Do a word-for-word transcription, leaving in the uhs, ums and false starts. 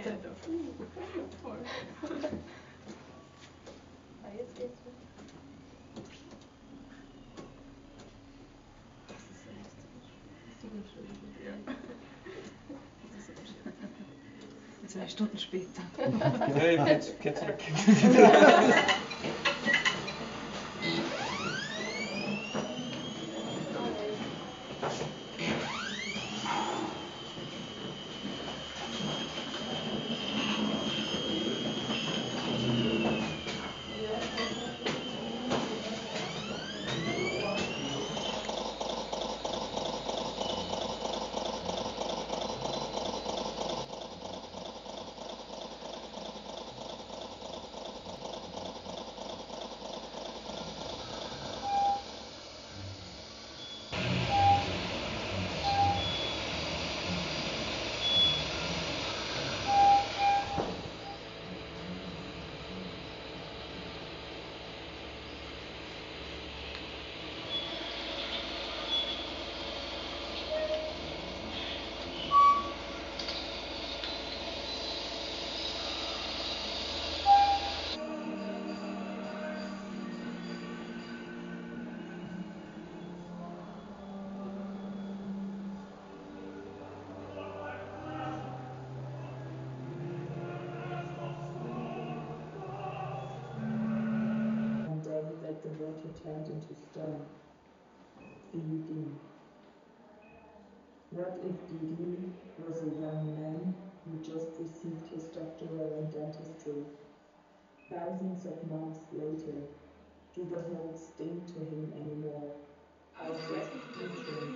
Voll. Ah, jetzt geht's wieder. Das ist ja lustig. Das ist ja. Das ist so schön. Zwei Stunden später. Hey, kennst, kennst du das? That the water turned into stone. C D. What if D D was a young man who just received his doctoral in dentistry? Thousands of months later, do the holes sting to him anymore? How's that featuring